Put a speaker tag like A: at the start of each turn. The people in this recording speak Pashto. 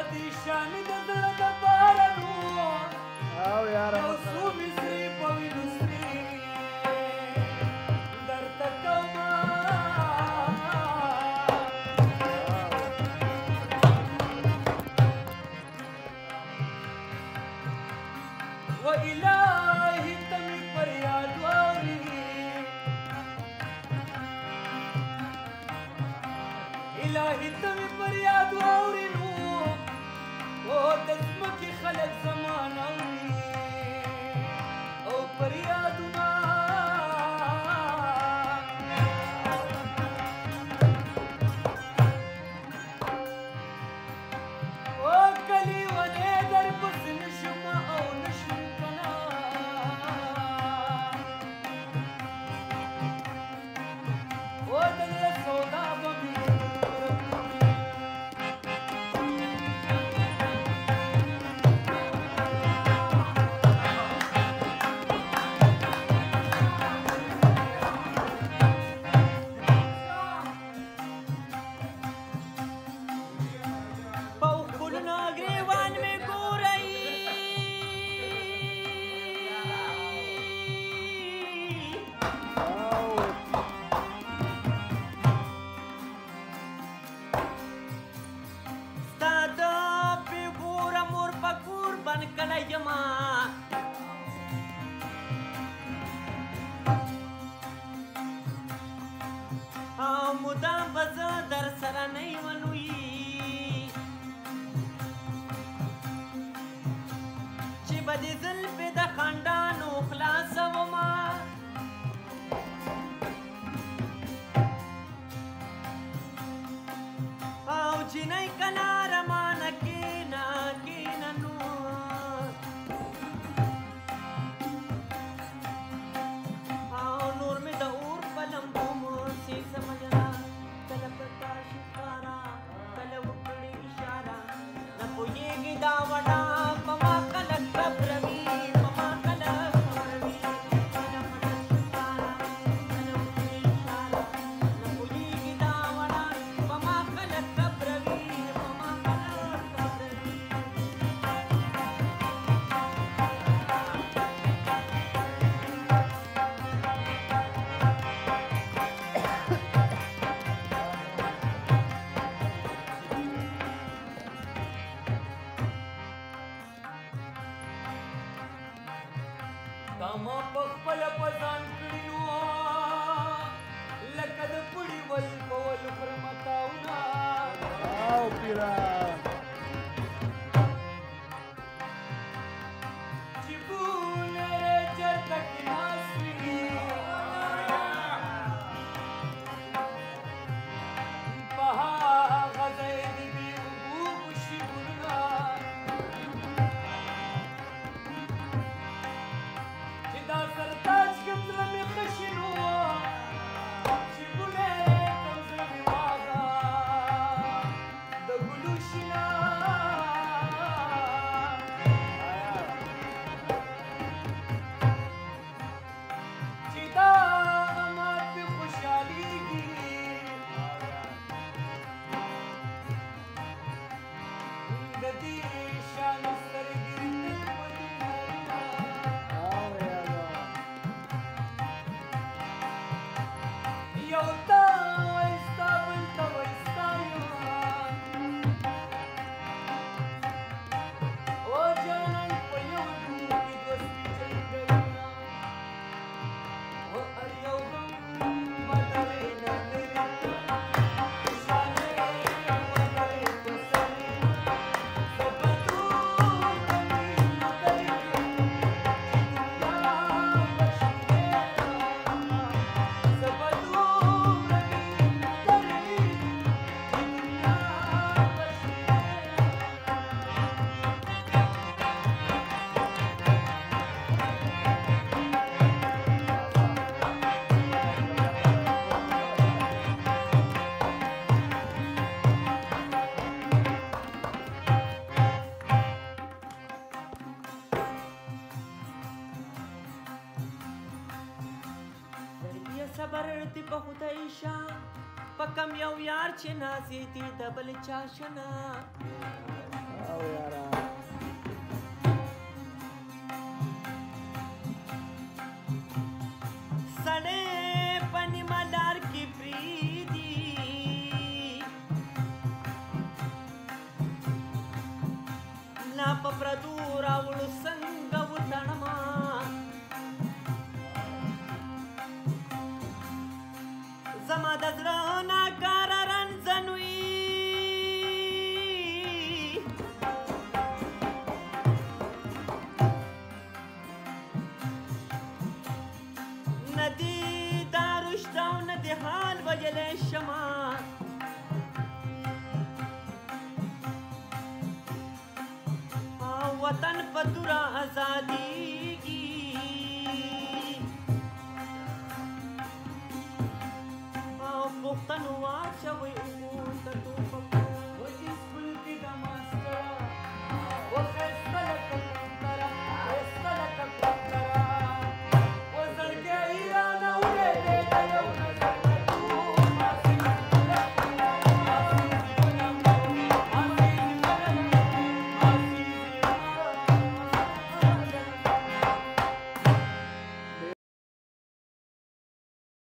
A: دې شانې د زړه دپاره نو یو څو مصري په وینو سرې درته کومه و الهي ته مې فریاد واوري الهي ته مې فریاد واوري نو او د ځمکې خلک زمان اوري او فریادونه او کلي ونې درپسې نشم او نشم کنه او د دې سودا به مې مدام به زه در سره نه یم لوی چې به دې زلفې د خنډانو خلاصومه او جینۍ کناره مانه کېنه کېنه نو او نور مې د اور په لمبو سیزمه جنا کله پټه ښکارا کله وکړې اشاره نه پوهېږي دا وډا په ما کله خبروي په ما کله خبروي کله پټه ښکارا کله وکړې اشاره نه پوهېږي دا وډا په ما کله خبروي په ما کله خبروي دا ما په خپله په ځان کړي نو لکه د پړي ول په ول خورمه تاونه
B: او پیره
A: چې بولې چېرته کې ناست وي په هغه ځای دې وي اوبو وشي ګلونه دا سرتاج کوم زړه مې خشي نو چې ګلې کوم زړه مې واغه د ګلو شینا چې دا امات پې خوشحالېږي د دې شان سترګې تل په یو تا وایستا بل ته وایستا یم او جانان په یو ډول کې دوستي جنګوینه او هر یو غم بدلې نه لري شانې بدلې په سرې زه به دور کمې نه درې صبر دی په خدای شه په کم یو یار چې نازې دي د بل چا شنه ځانونه په پردو راوړو څنګه وتړمه زما د زړه ناکاره رنځن وي نه دې دا رشته او نه دې حال ویلی شمه وطن په توره ازادیږي او پښتنو واچوئ